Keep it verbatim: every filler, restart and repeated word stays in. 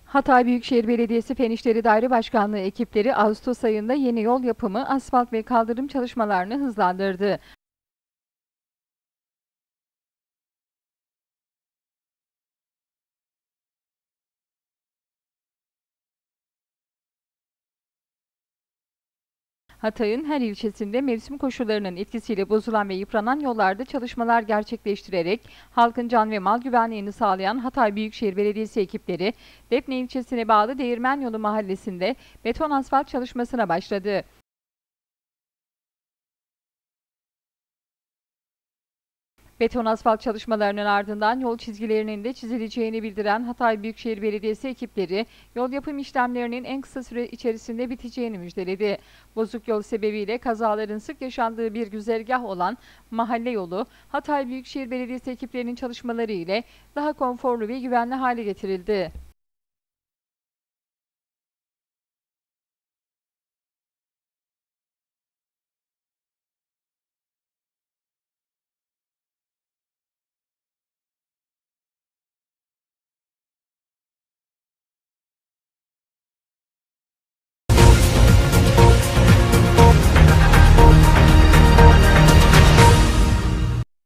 Hatay Büyükşehir Belediyesi Fen İşleri Daire Başkanlığı ekipleri Ağustos ayında yeni yol yapımı, asfalt ve kaldırım çalışmalarını hızlandırdı. Hatay'ın her ilçesinde mevsim koşullarının etkisiyle bozulan ve yıpranan yollarda çalışmalar gerçekleştirerek halkın can ve mal güvenliğini sağlayan Hatay Büyükşehir Belediyesi ekipleri, Defne ilçesine bağlı Değirmen Yolu mahallesinde beton asfalt çalışmasına başladı. Beton asfalt çalışmalarının ardından yol çizgilerinin de çizileceğini bildiren Hatay Büyükşehir Belediyesi ekipleri, yol yapım işlemlerinin en kısa süre içerisinde biteceğini müjdeledi. Bozuk yol sebebiyle kazaların sık yaşandığı bir güzergah olan mahalle yolu, Hatay Büyükşehir Belediyesi ekiplerinin çalışmaları ile daha konforlu ve güvenli hale getirildi.